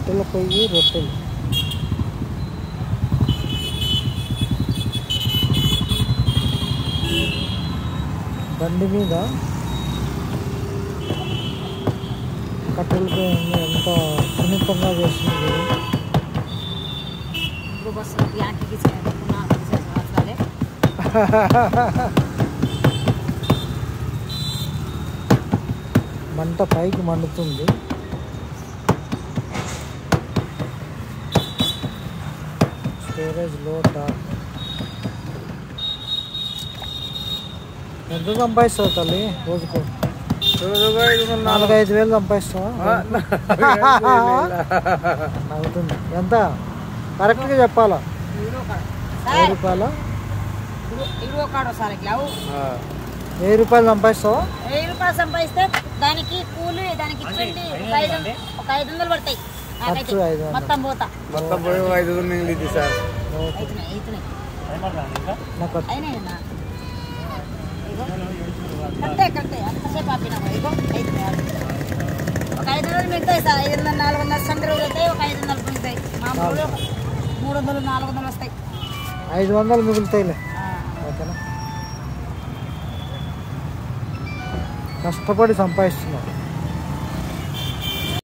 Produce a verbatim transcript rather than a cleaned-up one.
కట్టెల పొయ్యి రొట్టెలు. బండి మీద కట్టెల పొయ్యి ఎంత సున్నితంగా చేస్తుంది. మంట పైకి మండుతుంది. స్టోరేజ్ లో డాట్. ఎంత సంపాదిస్తావు తల్లి రోజుకు? నాలుగైదు వేలు సంపాదిస్తావా? అవుతుంది. ఎంత కరెక్ట్గా చెప్పాలా? వెయ్యి రూపాయలు వెయ్యి రూపాయలు సంపాదిస్తావా? వెయ్యి రూపాయలు సంపాదిస్తే దానికి కూలి దానికి ఇచ్చింది ఒక ఐదు వందలు పడతాయి. మొత్తం పోతా మొత్తం పోయి ఐదు వందలు మిగిలింది సార్. కరెక్టే కరెక్టే అంతసేపు ఆపినా ఇగో ఒక ఐదు వందలు మిగుతాయి సార్. ఐదు వందలు నాలుగు వందలు సందరు అవుతాయి. ఒక ఐదు వందలు మిగుతాయి. మామూలు మూడు వందలు నాలుగు వందలు వస్తాయి. ఐదు వందలు మిగులుతాయిలే. ఓకేనా? కష్టపడి సంపాదిస్తున్నావు.